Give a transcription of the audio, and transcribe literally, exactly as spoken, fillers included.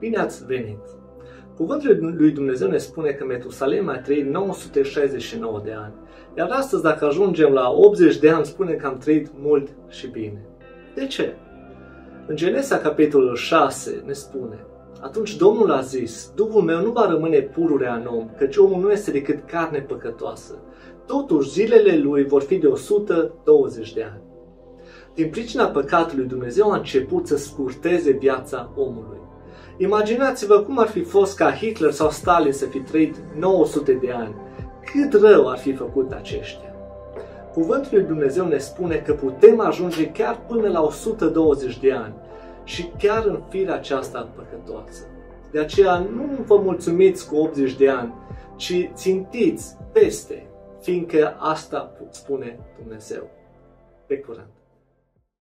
Bine ați venit! Cuvântul lui Dumnezeu ne spune că Metusalem a trăit nouă sute șaizeci și nouă de ani, iar astăzi, dacă ajungem la optzeci de ani, spune că am trăit mult și bine. De ce? În Genesa, capitolul șase, ne spune: atunci Domnul a zis, Duhul meu nu va rămâne pururea în om, căci omul nu este decât carne păcătoasă. Totuși, zilele lui vor fi de o sută douăzeci de ani. Din pricina păcatului, Dumnezeu a început să scurteze viața omului. Imaginați-vă cum ar fi fost ca Hitler sau Stalin să fi trăit nouă sute de ani. Cât rău ar fi făcut aceștia. Cuvântul lui Dumnezeu ne spune că putem ajunge chiar până la o sută douăzeci de ani și chiar în firea aceasta păcătoasă. De aceea nu vă mulțumiți cu optzeci de ani, ci țintiți peste, fiindcă asta spune Dumnezeu. Pe curând!